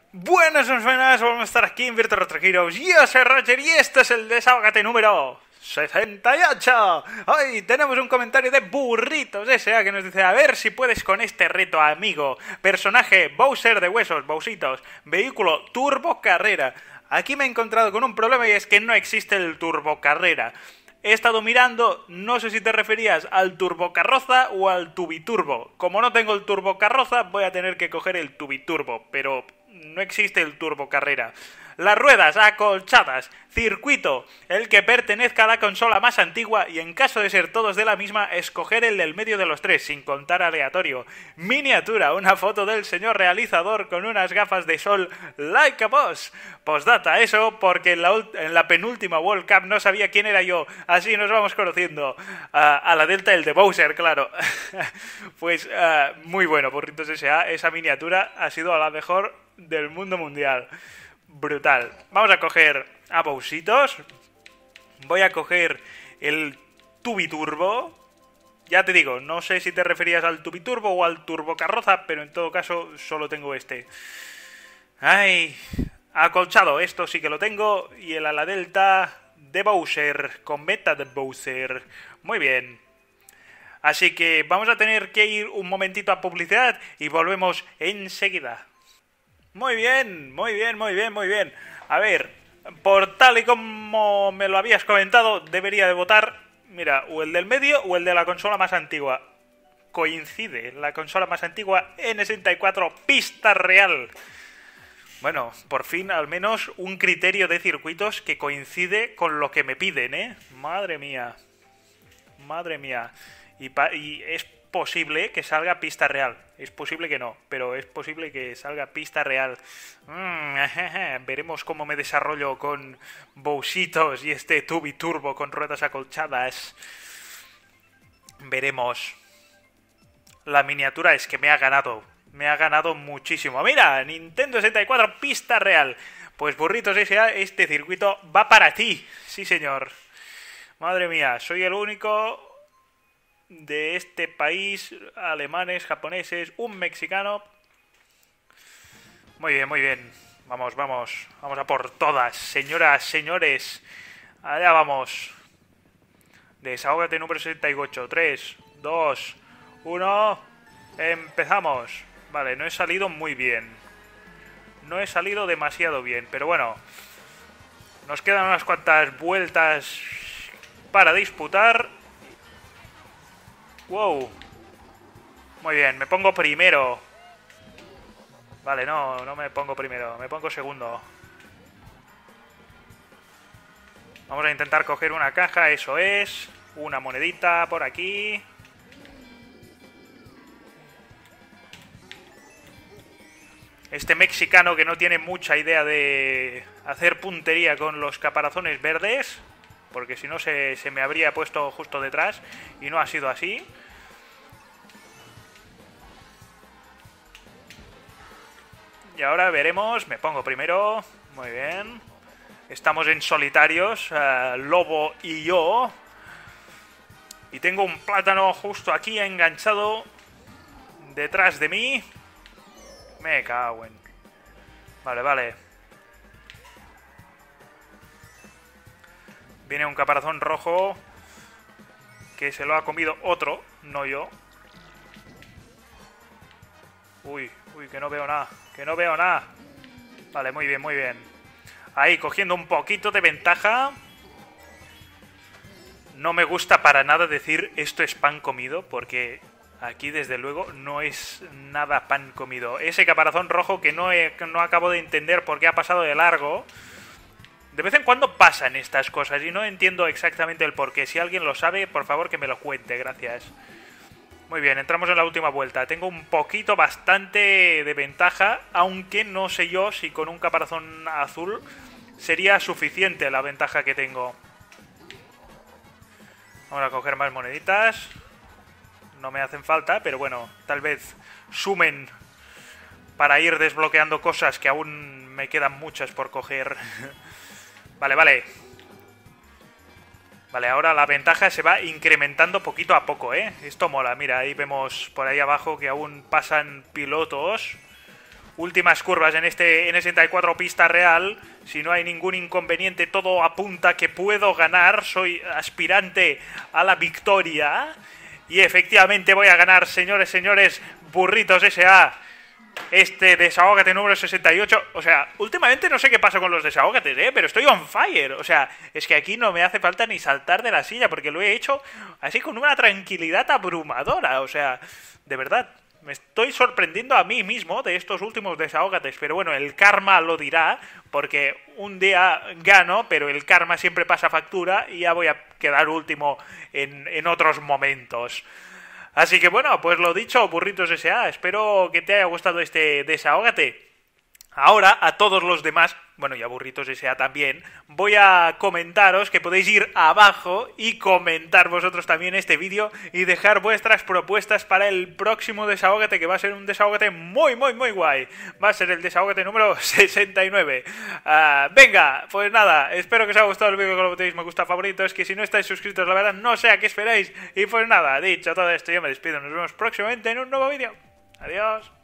Buenas, buenas, vamos a estar aquí en Virtual Retro Heroes. Yo soy Roger y este es el Desahógate número 68. Hoy tenemos un comentario de Burritos S.A. que nos dice: a ver si puedes con este reto, amigo. Personaje Bowser de huesos, Bowsitos. Vehículo Turbo Carrera. Aquí me he encontrado con un problema y es que no existe el Turbo Carrera. He estado mirando, no sé si te referías al turbocarroza o al tubiturbo. Como no tengo el turbocarroza, voy a tener que coger el tubiturbo, pero no existe el turbocarrera. Las ruedas acolchadas, circuito, el que pertenezca a la consola más antigua y en caso de ser todos de la misma, escoger el del medio de los tres, sin contar aleatorio. Miniatura, una foto del señor realizador con unas gafas de sol like a boss. Postdata, eso porque en la penúltima World Cup no sabía quién era yo, así nos vamos conociendo. A la Delta el de Bowser, claro. Pues muy bueno, Burritos S.A. Esa miniatura ha sido a la mejor del mundo mundial. Brutal. Vamos a coger a Bowsitos. Voy a coger el Tubiturbo. Ya te digo, no sé si te referías al Tubiturbo o al Turbocarroza, pero en todo caso solo tengo este. Ay, acolchado, esto sí que lo tengo. Y el ala delta de Bowser, con meta de Bowser. Muy bien. Así que vamos a tener que ir un momentito a publicidad y volvemos enseguida. Muy bien, muy bien, muy bien, muy bien. A ver, por tal y como me lo habías comentado, debería de votar, mira, o el del medio o el de la consola más antigua. Coincide, la consola más antigua, N64, pista real. Bueno, por fin al menos un criterio de circuitos que coincide con lo que me piden, ¿eh? Madre mía. Madre mía. Y es posible que salga pista real. Es posible que no, pero es posible que salga pista real. Veremos cómo me desarrollo con Bowsitos y este Tubiturbo con ruedas acolchadas. Veremos. La miniatura es que me ha ganado. Me ha ganado muchísimo. Mira, Nintendo 64 pista real. Pues Burritos S.A., este circuito va para ti. Sí, señor. Madre mía, soy el único de este país, alemanes, japoneses, un mexicano. Muy bien, muy bien. Vamos, vamos. Vamos a por todas, señoras, señores. Allá vamos. Desahógate número 68. 3, 2, 1. Empezamos. Vale, no he salido muy bien. No he salido demasiado bien, pero bueno. Nos quedan unas cuantas vueltas para disputar. Wow. Muy bien, me pongo primero. Vale, no me pongo primero, me pongo segundo. Vamos a intentar coger una caja, eso es. Una monedita por aquí. Este mexicano que no tiene mucha idea de hacer puntería con los caparazones verdes, porque si no se me habría puesto justo detrás y no ha sido así. Y ahora veremos, me pongo primero. Muy bien. Estamos en solitarios, Lobo y yo. Y tengo un plátano justo aquí enganchado detrás de mí. Me cago en... Vale, vale. Viene un caparazón rojo que se lo ha comido otro, no yo. Uy, uy, que no veo nada. Que no veo nada. Vale, muy bien, muy bien. Ahí, cogiendo un poquito de ventaja. No me gusta para nada decir esto es pan comido, porque aquí desde luego no es nada pan comido. Ese caparazón rojo que no acabo de entender por qué ha pasado de largo. De vez en cuando pasan estas cosas y no entiendo exactamente el porqué. Si alguien lo sabe, por favor que me lo cuente, gracias. Muy bien, entramos en la última vuelta. Tengo un poquito, bastante de ventaja, aunque no sé yo si con un caparazón azul sería suficiente la ventaja que tengo. Vamos a coger más moneditas. No me hacen falta, pero bueno, tal vez sumen para ir desbloqueando cosas que aún me quedan muchas por coger. Vale, vale. Vale, ahora la ventaja se va incrementando poquito a poco, ¿eh? Esto mola, mira, ahí vemos por ahí abajo que aún pasan pilotos. últimas curvas en este N64 pista real. Si no hay ningún inconveniente, todo apunta que puedo ganar. Soy aspirante a la victoria. Y efectivamente voy a ganar, señores, Burritos S.A. Este Desahógate número 68. O sea, últimamente no sé qué pasa con los desahógates, pero estoy on fire. O sea, es que aquí no me hace falta ni saltar de la silla, porque lo he hecho así con una tranquilidad abrumadora. O sea, de verdad, me estoy sorprendiendo a mí mismo de estos últimos desahógates. Pero bueno, el karma lo dirá, porque un día gano, pero el karma siempre pasa factura y ya voy a quedar último en otros momentos. Así que bueno, pues lo dicho, Burritos S.A., espero que te haya gustado este desahógate. Ahora, a todos los demás, bueno, y a Burritos S.A. también, voy a comentaros que podéis ir abajo y comentar vosotros también este vídeo y dejar vuestras propuestas para el próximo desahógate, que va a ser un desahógate muy guay. Va a ser el desahógate número 69. Venga, pues nada, espero que os haya gustado el vídeo, que lo botéis me gusta, favoritos, que si no estáis suscritos, la verdad, no sé a qué esperáis. Y pues nada, dicho todo esto, yo me despido, nos vemos próximamente en un nuevo vídeo. Adiós.